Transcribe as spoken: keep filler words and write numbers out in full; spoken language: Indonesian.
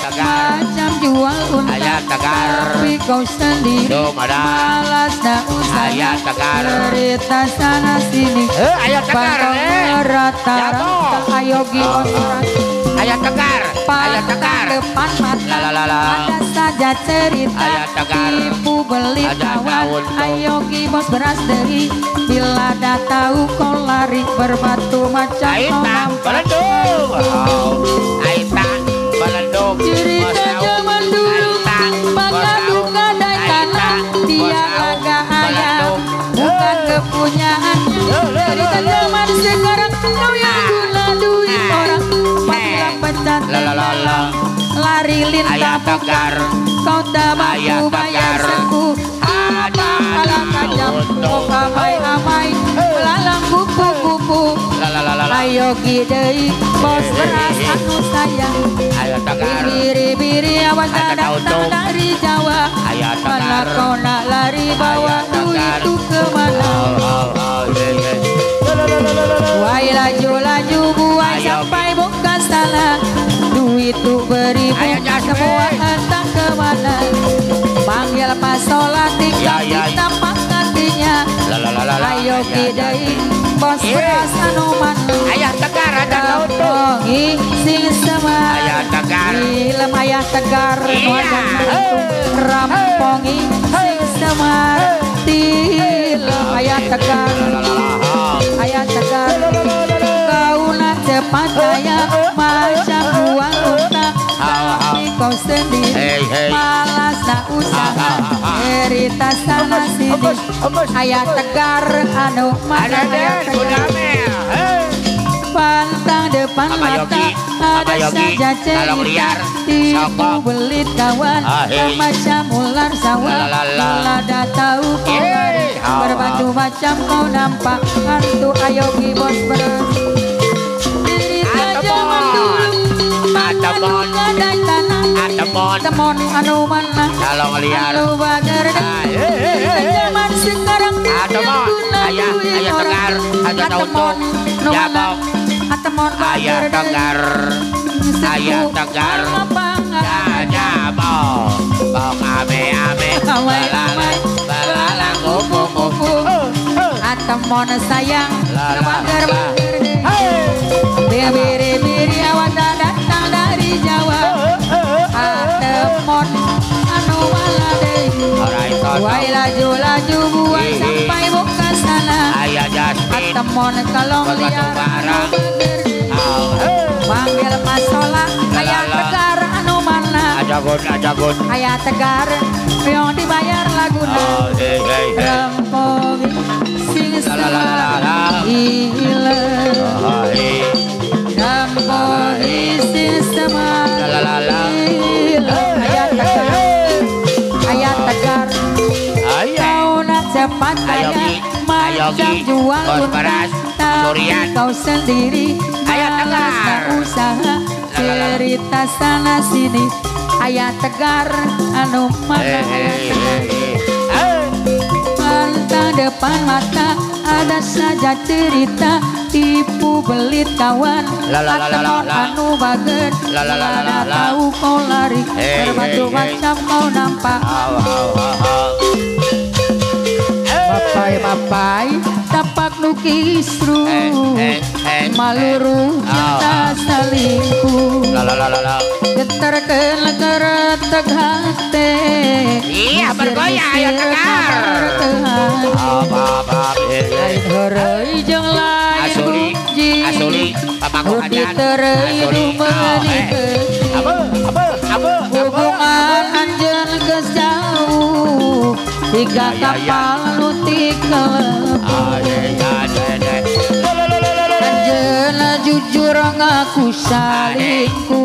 macam jual unta. Ayah tegar. Tapi kau sendiri malas dah usah. Ayah tegar. Cerita sana sini. Eh, ayah tegar. Rata-rata ayo gimana? Ayah tegar. Ayah tegar. Depan mata. Ada saja cerita. Ayah tegar. Tipu beli kawan. Ayo gibos beras dari. Bila dah tahu kau lari berbatu macam Aita Belendung. Aita Belendung. Cerita zaman dulu maka duka dan tanah. Dia agak ayah bukan kepunyaannya. Cerita zaman sekarang kau yang guna duit orang. Apabila pecat lari lintah tegar. Kau tak mampu bayar seku. Apa alang kacam kau amai-amai melalang kupu-kupu. Ayo gidei bos beras anu sayang. Biri-biri awas datang dari Jawa. Mana kau nak lari bawa duit itu kemana? Buai laju-laju buai sampai bukan salah. Duit itu beribu semua entah kemana. Panggil pasolatik kita pangkatinya. Ayo gidei bos beras anu mana. Ayah tegar ada lautu. Sing semar. Ayah tegar. Film ayah tegar. Rampongi sing semar. Film ayah tegar. Ayah tegar. Kau nak cepat kaya macam buang unta. Tapi kau sendiri malas nak usaha. Cerita sana sini. Ayah tegar anu mana ayah tegar. Pantang depan mata ada saja cerita. Tipu belit kawan macam ular sawah. Bila dah tahu kau lari berbatu macam kau nampak hantu. Ayo gibos beras. Cerita zaman dulu maka duka dan tanah. Temon anu mana anu bager. Cerita zaman sekarang yang guna duit orang. Atemon anu mana Atemon Ayah tegar. Ayah tegar. Ya mau mau ame-ame belalang belalang kupu-kupu. Atemon sayang bager-bager. Biri-biri awan datang dari Jawa. Atemon anu malade. Buai laju-laju buai sampai buka sana. Ayah Jasmine. Atemon kalong liar. Panggil masalah ayah tegar anu mana. Ajagun ajagun. Ayah tegar yang dibayar laguna. Rampongi sing semar gila. Rampongi sing semar gila. Ayah tegar. Ayah tegar. Kau nak cepat kaya macam jual unta. Tapi kau sendiri malas tak usaha. Cerita sana sini. Ayah tegar anu mana ayah tegar. Pantang depan mata ada saja cerita. Tipu belit kawan Atemon anu bager. Ada tahu kau lari berbatu macam kau nampak. Mapai-mapai tapak nukisru maluru cinta salingku. Getar kelegeretek hati. Iya bergoyang ayah tegar. Lain horei jeung lain buji. Asuli pamangku adan. Asuli hubungan anjeun geus jauh. Tiga kapal nutik kelebu. Anjeun jujur ngaku salingku.